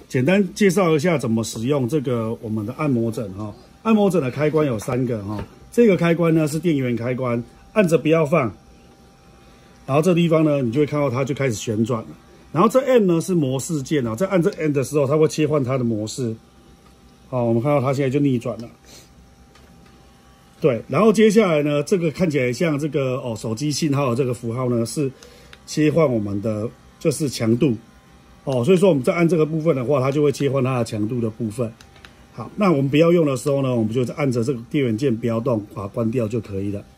简单介绍一下怎么使用这个我们的按摩枕哈。按摩枕的开关有3个哈，这个开关呢是电源开关，按着不要放，然后这地方呢你就会看到它就开始旋转了。然后这 N 呢是模式键啊，在按这 N 的时候，它会切换它的模式。好，我们看到它现在就逆转了。对，然后接下来呢，这个看起来像这个手机信号的这个符号呢，是切换我们的就是强度所以说我们在按这个部分的话，它就会切换它的强度的部分。好，那我们不要用的时候呢，我们就按着这个电源键不要动，把它关掉就可以了。